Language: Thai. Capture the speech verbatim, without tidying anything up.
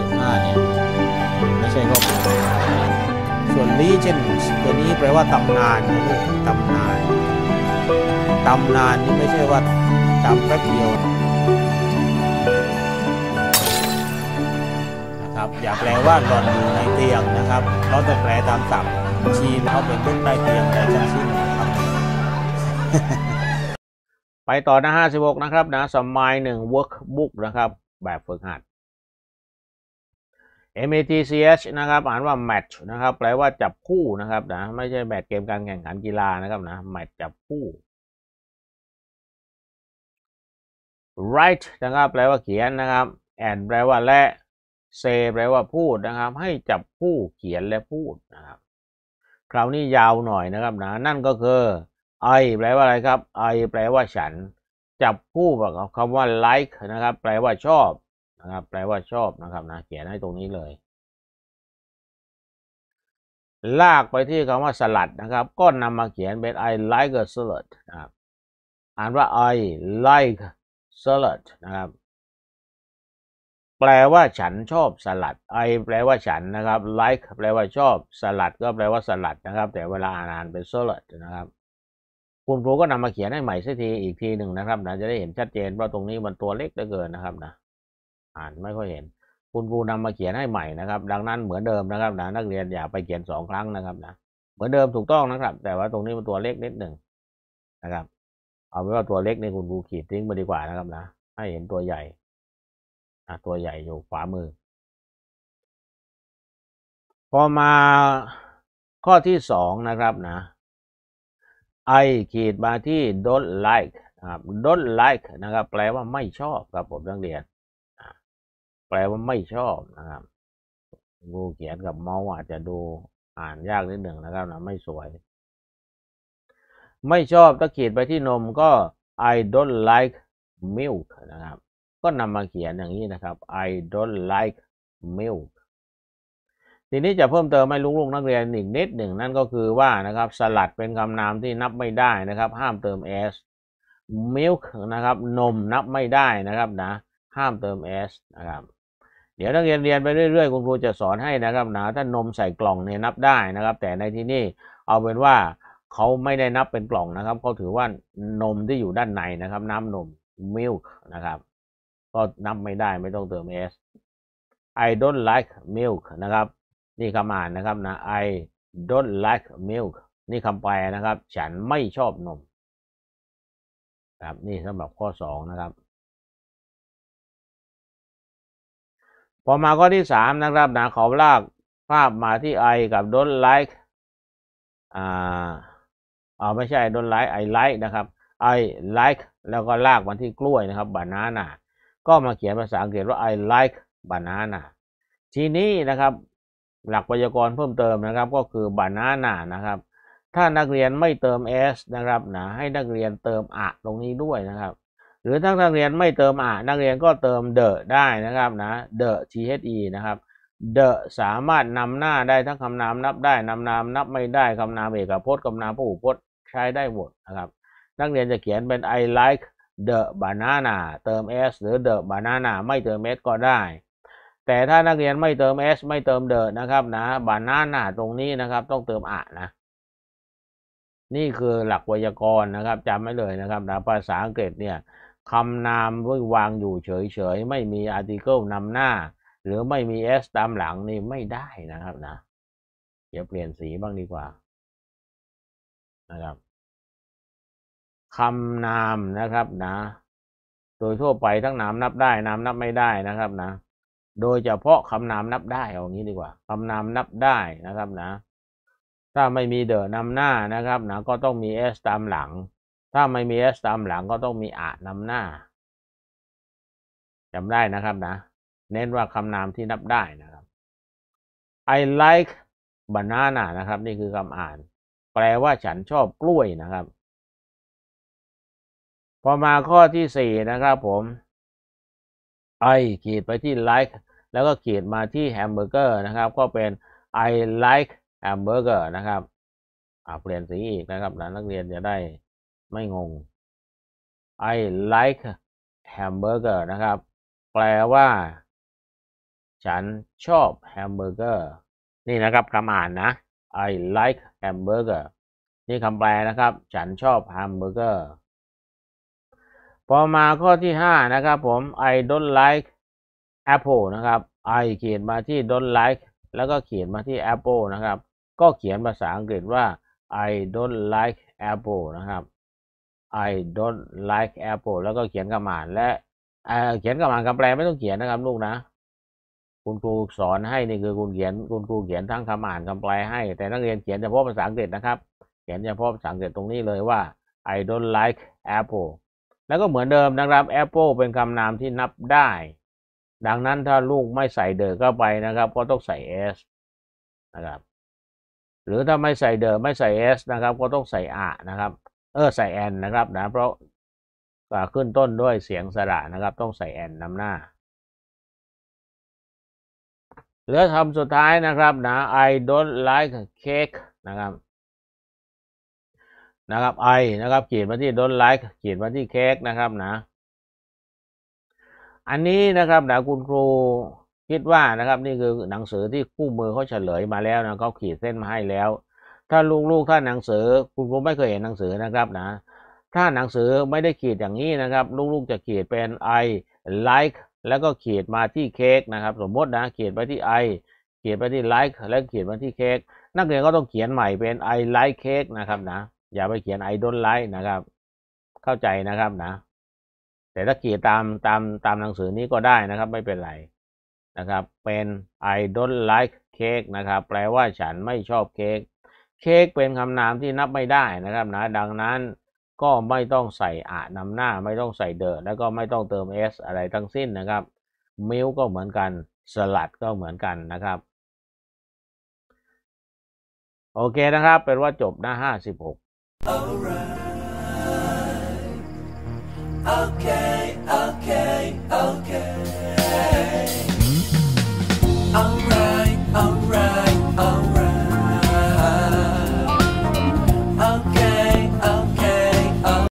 สิบห้าเนี่ยไม่ใช่ครอบครัวส่วน legend ตัวนี้แปลว่าตำนานตำนานตำนานนี่ไม่ใช่ว่าตำแป๊บเดียวนะครับอย่าแปลว่าหล่อนอยู่ในเตียงนะครับเราจะแปลตามศัพท์ชีนเขาเป็นผู้ใต้เตียงแต่ทั้งสิ้นนะครับ ไปต่อหน้าห้าสิบหกนะครับนะสมัยหนึ่ง workbook นะครับแบบฝึกหัด แมท ช นะครับอ่านว่า match นะครับแปลว่าจับคู่นะครับนะไม่ใช่แมตช์เกมการแข่งขันกีฬานะครับนะ match จับคู่ write นะครับแปลว่าเขียนนะครับ and แปลว่าและ say แปลว่าพูดนะครับให้จับคู่เขียนและพูดนะครับคราวนี้ยาวหน่อยนะครับนะนั่นก็คือ I แปลว่าอะไรครับ I แปลว่าฉันจับคู่กับคำว่า like นะครับแปลว่าชอบนะครับแปลว่าชอบนะครับนะเขียนให้ตรงนี้เลยลากไปที่คำว่าสลัดนะครับก็นำมาเขียนเป็น I like a salad นะครับอ่านว่า I like salad นะครับแปลว่าฉันชอบสลัด I แปลว่าฉันนะครับ like แปลว่าชอบสลัดก็แปลว่าสลัดนะครับแต่เวลาอ่านเป็น salad นะครับคุณครูก็นำมาเขียนให้ใหม่สักทีอีกทีหนึ่งนะครับนะจะได้เห็นชัดเจนเพราะตรงนี้มันตัวเล็กเหลือเกินนะครับนะอ่านไม่ค่อยเห็นคุณครูนำมาเขียนให้ใหม่นะครับดังนั้นเหมือนเดิมนะครับนะนักเรียนอย่าไปเขียนสองครั้งนะครับนะเหมือนเดิมถูกต้องนะครับแต่ว่าตรงนี้มันตัวเล็กนิดหนึ่งนะครับเอาไว้ว่าตัวเล็กนี่คุณครูขีดทิ้งไปดีกว่านะครับนะให้เห็นตัวใหญ่อ่ะตัวใหญ่อยู่ขวามือพอมาข้อที่สองนะครับนะ I ขีดมาที่ don't like นะครับ don't like นะครับแปลว่าไม่ชอบครับผมนักเรียนแปลว่าไม่ชอบนะครับกูเขียนกับเมาส์อาจจะดูอ่านยากนิดหนึ่งนะครับนะไม่สวยไม่ชอบถ้าขีดไปที่นมก็ I don't like milk นะครับก็นำมาเขียนอย่างนี้นะครับ I don't like milk ทีนี้จะเพิ่มเติมให้ลูกๆนักเรียนอีกนิดหนึ่งนั่นก็คือว่านะครับสลัดเป็นคำนามที่นับไม่ได้นะครับห้ามเติม s milk นะครับนมนับไม่ได้นะครับนะห้ามเติม s นะครับเดี๋ยวนักเรียนเรียนไปเรื่อยๆคุณครูจะสอนให้นะครับนะถ้านมใส่กล่องเนี่ยนับได้นะครับแต่ในที่นี้เอาเป็นว่าเขาไม่ได้นับเป็นกล่องนะครับเขาถือว่านมที่อยู่ด้านในนะครับน้ำนม milk นะครับก็นับไม่ได้ไม่ต้องเติม s I don't like milk นะครับนี่คำอ่านนะครับนะ I don't like milk นี่คำแปลนะครับฉันไม่ชอบนมครับนี่สำหรับข้อสองนะครับพอมาข้อที่สามนะครับนะเขาลากภาพมาที่ I กับ don't like อ่าอ๋อไม่ใช่ don't like I like นะครับ I like แล้วก็ลากมาที่กล้วยนะครับ banana ก็มาเขียนภาษาอังกฤษว่า I like banana ทีนี้นะครับหลักไวยากรณ์เพิ่มเติมนะครับก็คือ banana นะครับถ้านักเรียนไม่เติม s นะครับนะให้นักเรียนเติมอะตรงนี้ด้วยนะครับหรือถ้านักเรียนไม่เติมอะนักเรียนก็เติม the ได้นะครับนะ the the นะครับ the สามารถนำหน้าได้ทั้งคำนามนับได้นำนามนับไม่ได้คำนามเอกพจน์คำนามพหูพจน์ใช้ได้หมดนะครับนักเรียนจะเขียนเป็น I like the banana เติม s หรือ the banana ไม่เติม s ก็ได้แต่ถ้านักเรียนไม่เติม s ไม่เติม the นะครับนะ banana ตรงนี้นะครับต้องเติมอะนะนี่คือหลักไวยากรณ์นะครับจำไว้เลยนะครับนะภาษาอังกฤษเนี่ยคำนามวางอยู่เฉยๆไม่มี article นำหน้าหรือไม่มี s ตามหลังนี่ไม่ได้นะครับนะเดี๋ยวเปลี่ยนสีบ้างดีกว่านะครับคำนามนะครับนะโดยทั่วไปทั้งนามนับได้นามนับไม่ได้นะครับนะโดยเฉพาะคำนามนับได้เอางี้ดีกว่าคำนามนับได้นะครับนะถ้าไม่มีเดอะนำหน้านะครับนะก็ต้องมี s ตามหลังถ้าไม่มี s ตามหลังก็ต้องมีอะนำหน้าจำได้นะครับนะเน้นว่าคำนามที่นับได้นะครับ I like banana นะครับนี่คือคำอ่านแปลว่าฉันชอบกล้วยนะครับพอมาข้อที่สี่นะครับผม I ขีดไปที่ like แล้วก็ขีดมาที่แฮมเบอร์เกอร์นะครับก็เป็น I like hamburger นะครับอ่าเปลี่ยนสีอีกนะครับนักเรียนจะได้ไม่งง I like hamburger นะครับแปลว่าฉันชอบแฮมเบอร์เกอร์นี่นะครับคำอ่านนะ I like hamburger นี่คำแปลนะครับฉันชอบแฮมเบอร์เกอร์พอมาข้อที่ห้านะครับผม I don't like apple นะครับ I เขียนมาที่ don't like แล้วก็เขียนมาที่ apple นะครับก็เขียนภาษาอังกฤษว่า I don't like apple นะครับ I don't like apple แล้วก็เขียนคำอ่านและเขียนคำอ่านคำแปลไม่ต้องเขียนนะครับลูกนะคุณครูสอนให้นี่คือคุณเขียนคุณครูเขียนทั้งคำอ่านคำแปลให้แต่นักเรียนเขียนเฉพาะภาษาอังกฤษนะครับเขียนเฉพาะภาษาอังกฤษตรงนี้เลยว่า I don't like apple แล้วก็เหมือนเดิมนะครับ apple เป็นคำนามที่นับได้ดังนั้นถ้าลูกไม่ใส่เดอเข้าไปนะครับก็ต้องใส่ s นะครับหรือถ้าไม่ใส่เดอไม่ใส่ s นะครับก็ต้องใส่อะนะครับเออใส่ n นะครับนะเพราะขึ้นต้นด้วยเสียงสระนะครับต้องใส่ n นำหน้าเหลือคำสุดท้ายนะครับนะ I don't like cake นะครับนะครับ I นะครับเขียนมาที่ don't like เขียนมาที่เค้กนะครับนะอันนี้นะครับนะคุณครูคิดว่านะครับนี่คือหนังสือที่คู่มือเขาเฉลยมาแล้วนะเขาขีดเส้นมาให้แล้วถ้าลูกๆถ้าหนังสือคุณครูไม่เคยเห็นหนังสือนะครับนะถ้าหนังสือไม่ได้ขีดอย่างนี้นะครับลูกๆจะขีดเป็น I like แล้วก็ขีดมาที่เค้กนะครับสมมตินะขีดไปที่ I เขียนไปที่ like แล้วเขียนมาที่เค้กนักเรียนก็ต้องเขียนใหม่เป็น I like cake นะครับนะอย่าไปเขียน I don't like นะครับเข้าใจนะครับนะแต่ถ้าเขียนตามตามตามหนังสือนี้ก็ได้นะครับไม่เป็นไรนะครับเป็น I don't like cake นะครับแปลว่าฉันไม่ชอบเค้กเค้กเป็นคำนามที่นับไม่ได้นะครับนะดังนั้นก็ไม่ต้องใส่อะนำหน้าไม่ต้องใส่เดอแล้วก็ไม่ต้องเติม s อะไรทั้งสิ้นนะครับมิลก็เหมือนกันสลัดก็เหมือนกันนะครับโอเคนะครับเป็นว่าจบหน้าห้าสิบหก Alright. Okay.